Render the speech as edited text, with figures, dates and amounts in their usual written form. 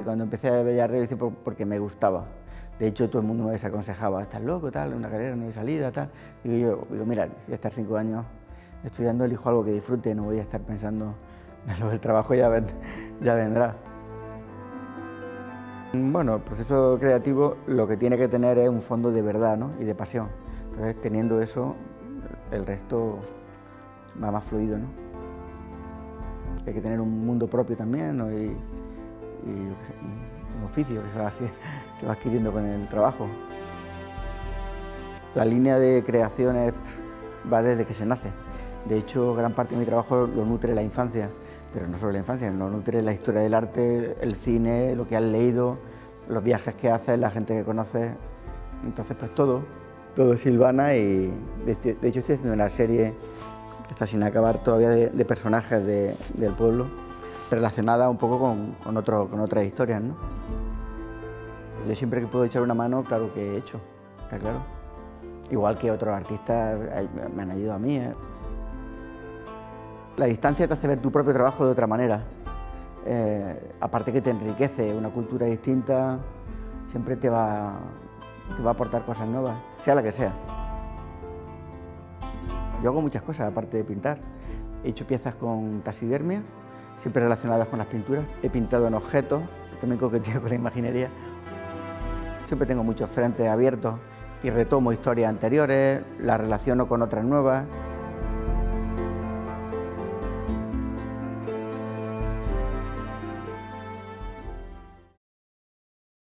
Cuando empecé a Bellas Artes lo hice porque me gustaba. De hecho, todo el mundo me desaconsejaba, estás loco, tal, una carrera no hay salida, tal. Digo, mira, voy a estar 5 años estudiando, elijo algo que disfrute, no voy a estar pensando en lo del trabajo, ya vendrá. Bueno, el proceso creativo lo que tiene que tener es un fondo de verdad, ¿no? Y de pasión. Entonces, teniendo eso, el resto va más fluido, ¿no? Hay que tener un mundo propio también, ¿no? Y yo qué sé, un oficio que se va adquiriendo con el trabajo. La línea de creación va desde que se nace. De hecho, gran parte de mi trabajo lo nutre la infancia, pero no solo la infancia, lo nutre la historia del arte, el cine, lo que has leído, los viajes que haces, la gente que conoces. Entonces, pues todo silvana y de hecho estoy haciendo una serie que está sin acabar todavía de personajes del pueblo, relacionada un poco con otras historias, ¿no? Yo siempre que puedo echar una mano, claro que he hecho, está claro. Igual que otros artistas me han ayudado a mí, ¿eh? La distancia te hace ver tu propio trabajo de otra manera. Aparte que te enriquece, una cultura distinta siempre te va a aportar cosas nuevas, sea la que sea. Yo hago muchas cosas aparte de pintar. He hecho piezas con taxidermia, siempre relacionadas con las pinturas. He pintado en objetos, también coqueteo con la imaginería. Siempre tengo muchos frentes abiertos y retomo historias anteriores, las relaciono con otras nuevas.